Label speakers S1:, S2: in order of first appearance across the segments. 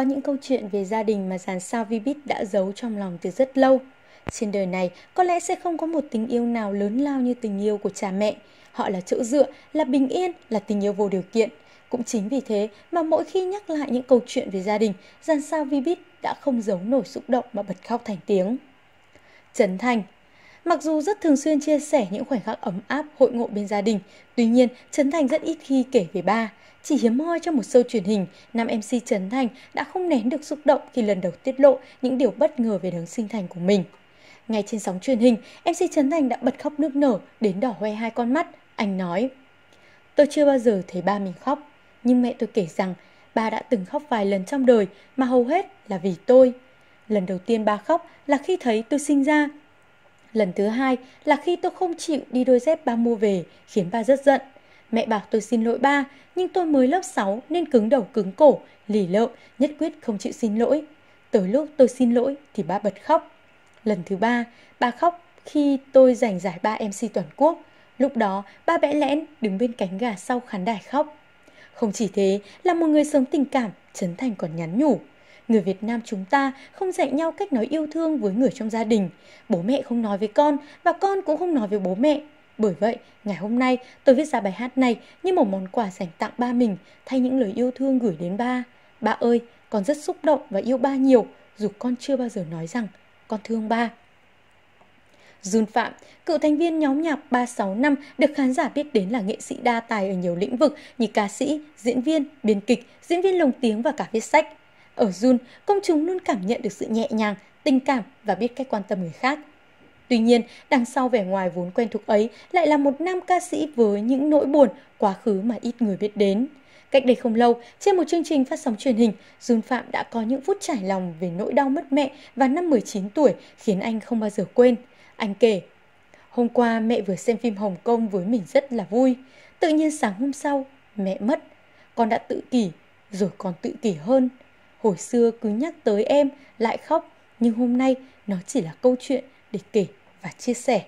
S1: những câu chuyện về gia đình mà dàn sao Vbiz đã giấu trong lòng từ rất lâu. Trên đời này, có lẽ sẽ không có một tình yêu nào lớn lao như tình yêu của cha mẹ. Họ là chỗ dựa, là bình yên, là tình yêu vô điều kiện. Cũng chính vì thế mà mỗi khi nhắc lại những câu chuyện về gia đình, dàn sao Vbiz đã không giấu nổi xúc động mà bật khóc thành tiếng. Trấn Thành. Mặc dù rất thường xuyên chia sẻ những khoảnh khắc ấm áp hội ngộ bên gia đình, tuy nhiên Trấn Thành rất ít khi kể về ba. Chỉ hiếm hoi trong một show truyền hình, nam MC Trấn Thành đã không nén được xúc động khi lần đầu tiết lộ những điều bất ngờ về đấng sinh thành của mình. Ngay trên sóng truyền hình, MC Trấn Thành đã bật khóc nức nở đến đỏ hoe hai con mắt. Anh nói: "Tôi chưa bao giờ thấy ba mình khóc, nhưng mẹ tôi kể rằng ba đã từng khóc vài lần trong đời mà hầu hết là vì tôi. Lần đầu tiên ba khóc là khi thấy tôi sinh ra. Lần thứ hai là khi tôi không chịu đi đôi dép ba mua về, khiến ba rất giận. Mẹ bảo tôi xin lỗi ba, nhưng tôi mới lớp 6 nên cứng đầu cứng cổ, lì lợm, nhất quyết không chịu xin lỗi. Tới lúc tôi xin lỗi thì ba bật khóc. Lần thứ ba, ba khóc khi tôi giành giải ba MC toàn quốc. Lúc đó, ba bẽ lẽn đứng bên cánh gà sau khán đài khóc." Không chỉ thế, là một người sống tình cảm, Trấn Thành còn nhắn nhủ: "Người Việt Nam chúng ta không dạy nhau cách nói yêu thương với người trong gia đình. Bố mẹ không nói với con và con cũng không nói với bố mẹ. Bởi vậy, ngày hôm nay tôi viết ra bài hát này như một món quà dành tặng ba mình, thay những lời yêu thương gửi đến ba. Ba ơi, con rất xúc động và yêu ba nhiều, dù con chưa bao giờ nói rằng con thương ba." Jun Phạm, cựu thành viên nhóm nhạc 365 được khán giả biết đến là nghệ sĩ đa tài ở nhiều lĩnh vực như ca sĩ, diễn viên, biên kịch, diễn viên lồng tiếng và cả viết sách. Ở Jun, công chúng luôn cảm nhận được sự nhẹ nhàng, tình cảm và biết cách quan tâm người khác. Tuy nhiên, đằng sau vẻ ngoài vốn quen thuộc ấy lại là một nam ca sĩ với những nỗi buồn, quá khứ mà ít người biết đến. Cách đây không lâu, trên một chương trình phát sóng truyền hình, Jun Phạm đã có những phút trải lòng về nỗi đau mất mẹ vào năm 19 tuổi khiến anh không bao giờ quên. Anh kể: "Hôm qua mẹ vừa xem phim Hồng Kông với mình rất là vui. Tự nhiên sáng hôm sau, mẹ mất. Con đã tự kỷ, rồi còn tự kỷ hơn. Hồi xưa cứ nhắc tới em, lại khóc. Nhưng hôm nay nó chỉ là câu chuyện để kể và chia sẻ."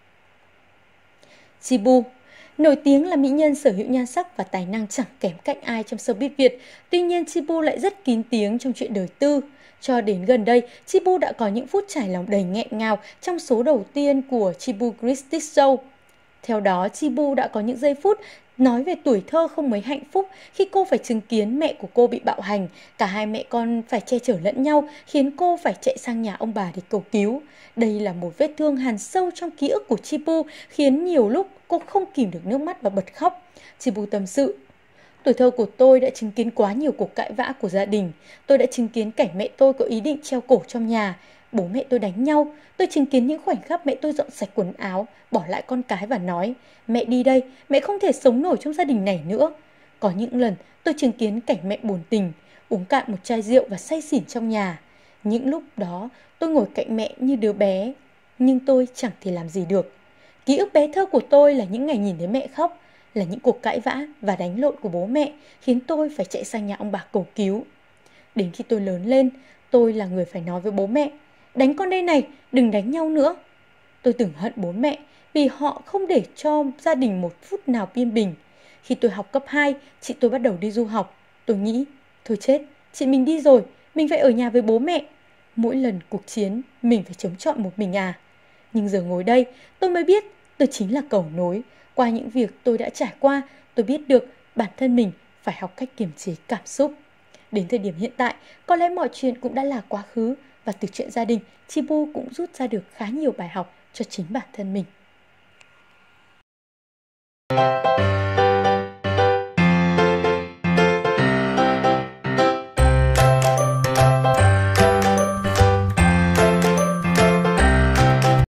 S1: Chi Bu. Nổi tiếng là mỹ nhân sở hữu nhan sắc và tài năng chẳng kém cạnh ai trong showbiz Việt. Tuy nhiên, Chi Bu lại rất kín tiếng trong chuyện đời tư. Cho đến gần đây, Chi Bu đã có những phút trải lòng đầy nghẹn ngào trong số đầu tiên của Chi Bu Christie Show. Theo đó, Chi Bu đã có những giây phút nói về tuổi thơ không mấy hạnh phúc khi cô phải chứng kiến mẹ của cô bị bạo hành. Cả hai mẹ con phải che chở lẫn nhau, khiến cô phải chạy sang nhà ông bà để cầu cứu. Đây là một vết thương hằn sâu trong ký ức của Chi Bu, khiến nhiều lúc cô không kìm được nước mắt và bật khóc. Chi Bu tâm sự: "Tuổi thơ của tôi đã chứng kiến quá nhiều cuộc cãi vã của gia đình. Tôi đã chứng kiến cảnh mẹ tôi có ý định treo cổ trong nhà. Bố mẹ tôi đánh nhau. Tôi chứng kiến những khoảnh khắc mẹ tôi dọn sạch quần áo, bỏ lại con cái và nói: mẹ đi đây, mẹ không thể sống nổi trong gia đình này nữa. Có những lần tôi chứng kiến cảnh mẹ buồn tình, uống cạn một chai rượu và say xỉn trong nhà. Những lúc đó tôi ngồi cạnh mẹ như đứa bé, nhưng tôi chẳng thể làm gì được. Ký ức bé thơ của tôi là những ngày nhìn thấy mẹ khóc, là những cuộc cãi vã và đánh lộn của bố mẹ khiến tôi phải chạy sang nhà ông bà cầu cứu. Đến khi tôi lớn lên, tôi là người phải nói với bố mẹ: đánh con đây này, đừng đánh nhau nữa. Tôi từng hận bố mẹ vì họ không để cho gia đình một phút nào yên bình. Khi tôi học cấp 2, chị tôi bắt đầu đi du học. Tôi nghĩ, thôi chết, chị mình đi rồi, mình phải ở nhà với bố mẹ. Mỗi lần cuộc chiến, mình phải chống chọi một mình à. Nhưng giờ ngồi đây, tôi mới biết tôi chính là cầu nối. Qua những việc tôi đã trải qua, tôi biết được bản thân mình phải học cách kiềm chế cảm xúc. Đến thời điểm hiện tại, có lẽ mọi chuyện cũng đã là quá khứ, và từ chuyện gia đình, Chi Bu cũng rút ra được khá nhiều bài học cho chính bản thân mình."